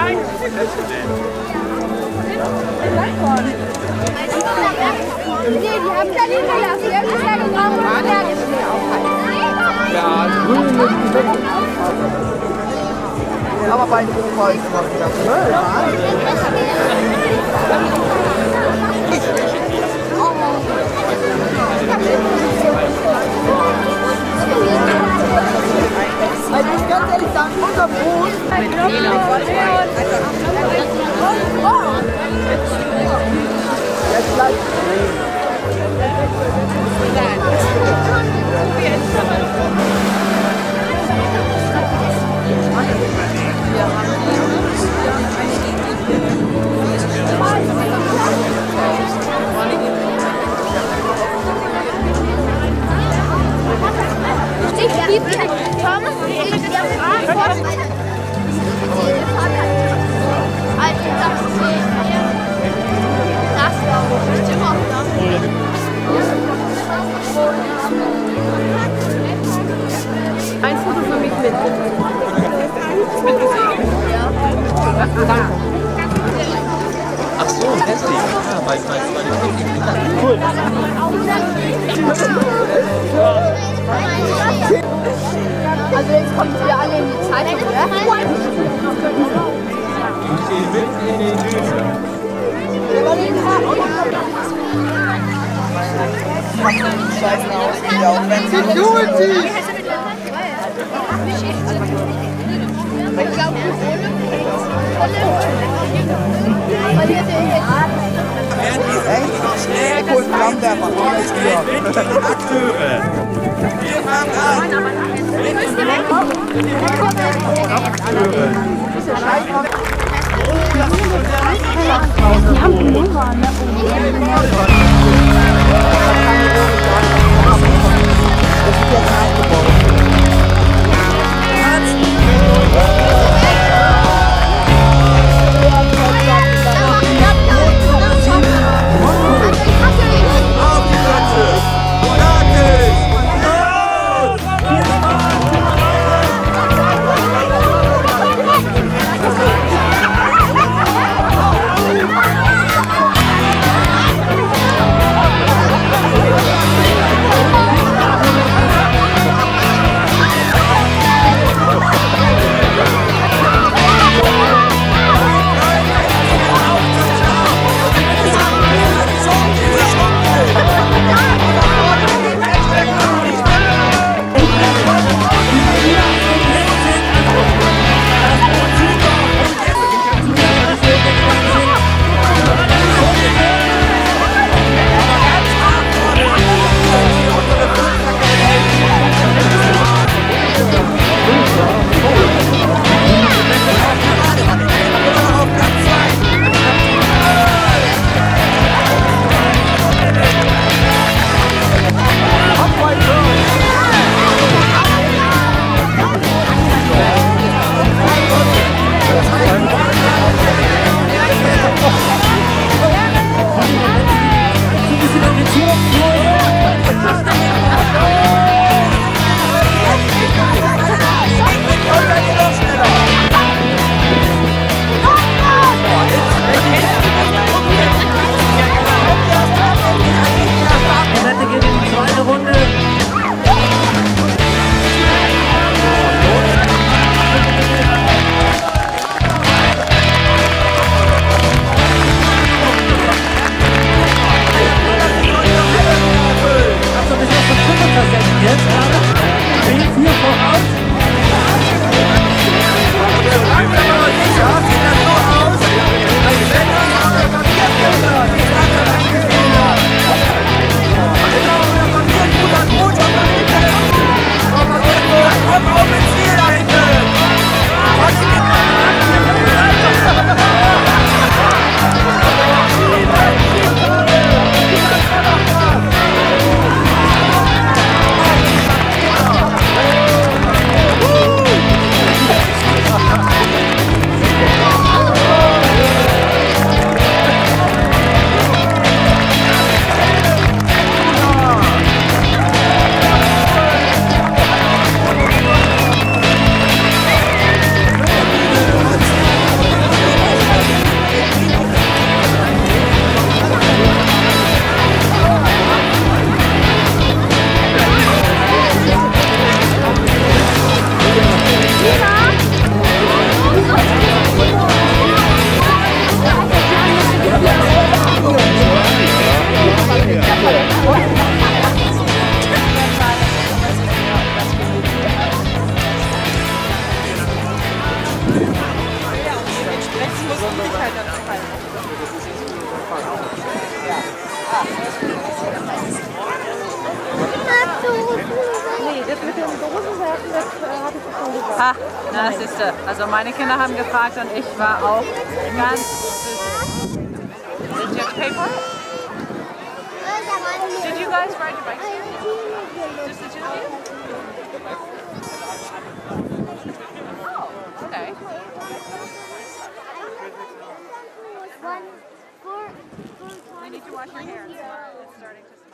Nee, die haben da liegen gelassen. Die haben das ja gebraucht und Bergeschnee aufhalten. Ja, grün müssen die weg. Aber bei den Ufer ist immer wieder Müll. Also ich muss ganz ehrlich sagen, unser Boot jetzt gleich. Ein Foto für mich mit. Ach so, hässlich. Ja, weil cool. Also jetzt kommt wir alle in die Zeitung, oder? Scheißen aus, ja, auch wenn sie Security! Echt? Gut, Flammenwerfer, alles hier. Akteure. Wir fahren an. Die haben die Nummer, ne? Das ist jetzt nachgebaut. Auf die Plätze. Fertig. Los. halt ganz gefallen. Nee, das mit den Dosenwerfen, das habe ich schon gesagt. Ha, na siehste. Also meine Kinder haben gefragt und ich war auch ganz süß. Did you have to pay for it? Did you guys ride your bikes here? Just the two of you? Oh, okay. You need to wash your hair. It's starting to